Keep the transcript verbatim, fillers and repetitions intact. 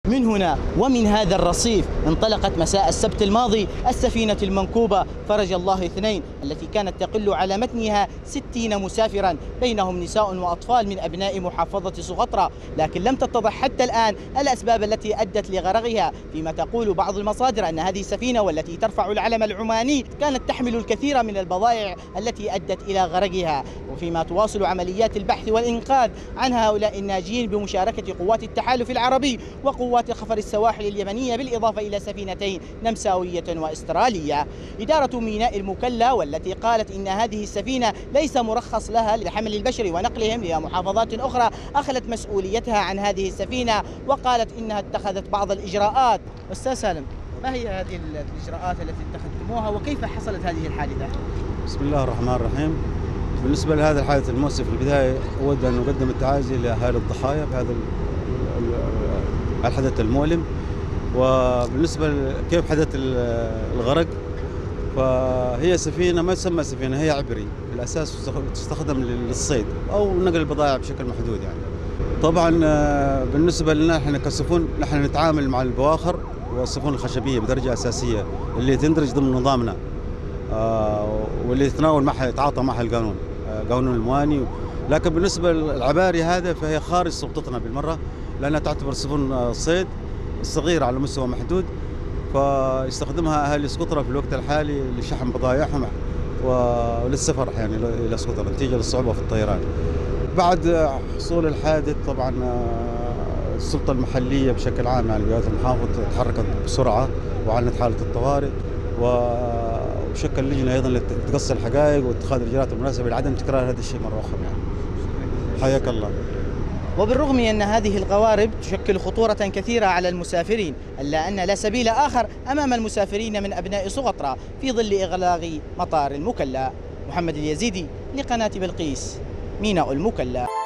من هنا ومن هذا الرصيف انطلقت مساء السبت الماضي السفينة المنكوبة فرج الله اثنين التي كانت تقل على متنها ستين مسافرا بينهم نساء وأطفال من أبناء محافظة سقطرى، لكن لم تتضح حتى الآن الأسباب التي أدت لغرقها، فيما تقول بعض المصادر أن هذه السفينة والتي ترفع العلم العماني كانت تحمل الكثير من البضائع التي أدت إلى غرقها، وفيما تواصل عمليات البحث والإنقاذ عن هؤلاء الناجين بمشاركة قوات التحالف العربي وقوات خفر السواحل اليمنية بالإضافة إلى سفينتين نمساوية وإسترالية. إدارة ميناء المكلا والتي قالت إن هذه السفينة ليس مرخص لها لحمل البشر ونقلهم إلى محافظات أخرى أخذت مسؤوليتها عن هذه السفينة وقالت إنها اتخذت بعض الإجراءات. أستاذ سالم، ما هي هذه الإجراءات التي اتخذتموها وكيف حصلت هذه الحادثة؟ بسم الله الرحمن الرحيم. بالنسبة لهذا الحادث المؤسف في البداية أود أن نقدم التعازي لأهالي الضحايا بهذا الحدث المؤلم. وبالنسبة كيف حدث الغرق، فهي سفينة ما تسمى سفينة، هي عبري بالأساس تستخدم للصيد أو نقل البضائع بشكل محدود. يعني طبعا بالنسبة لنا احنا كسفن نحن نتعامل مع البواخر والسفن الخشبية بدرجة أساسية اللي تندرج ضمن نظامنا واللي يتناول معها يتعاطى معها القانون قانون المواني. لكن بالنسبة للعباري هذا فهي خارج سلطتنا بالمرة، لأنها تعتبر سفن صيد صغيرة على مستوى محدود، فيستخدمها أهالي سقطرى في الوقت الحالي لشحن بضائعهم وللسفر يعني إلى سقطرى نتيجة للصعوبة في الطيران. بعد حصول الحادث طبعا السلطة المحلية بشكل عام يعني ولاية المحافظة تحركت بسرعة وأعلنت حالة الطوارئ وشكل لجنة أيضا لتقصي الحقائق واتخاذ الإجراءات المناسبة لعدم تكرار هذا الشيء مرة أخرى. يعني حياك الله. وبالرغم من أن هذه القوارب تشكل خطورة كثيرة على المسافرين، إلا أن لا سبيل آخر أمام المسافرين من أبناء سقطرى في ظل إغلاق مطار المكلا. محمد اليزيدي لقناة بلقيس، ميناء المكلا.